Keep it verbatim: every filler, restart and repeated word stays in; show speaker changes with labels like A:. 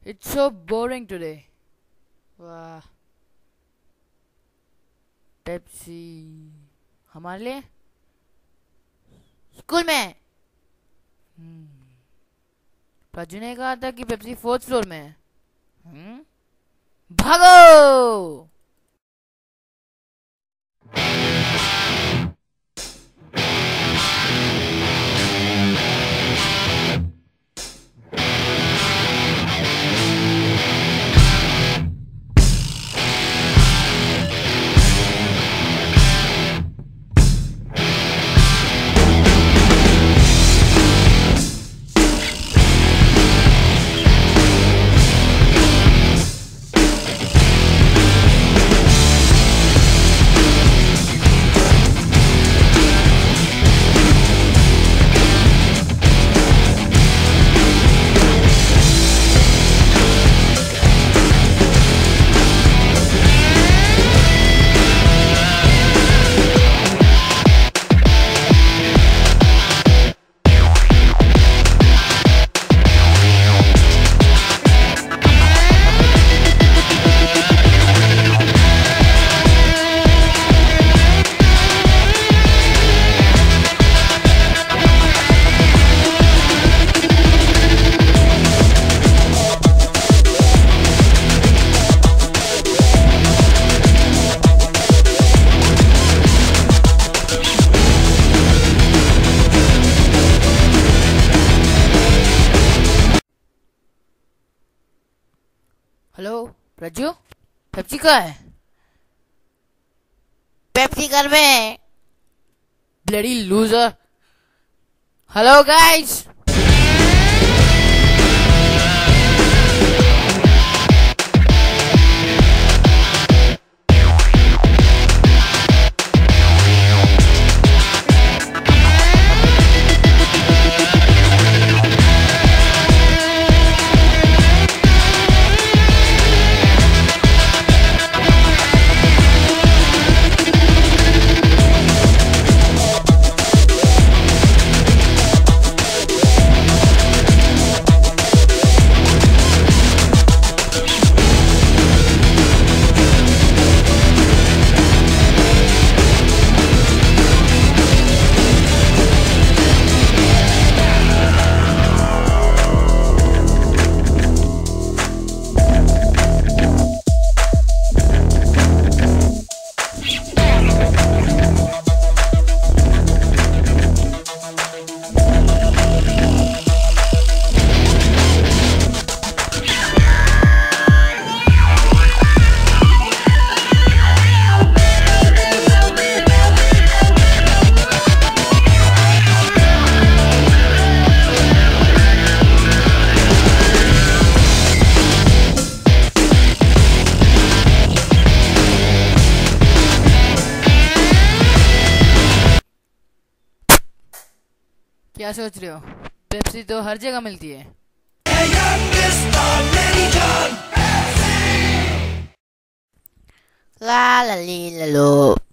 A: It's so boring today. वाह, Pepsi हमारे लिए स्कूल में। हम्म, प्रजू ने कहा था कि पेप्सी फोर्थ फ्लोर में है। हम्म, भागो। हेलो प्रजू, पेप्सी कहाँ है? पेप्सी घर में। Bloody loser. Hello guys. क्या सोच रहे हो? पेप्सी तो हर जगह मिलती है। ला ला ली ला लो।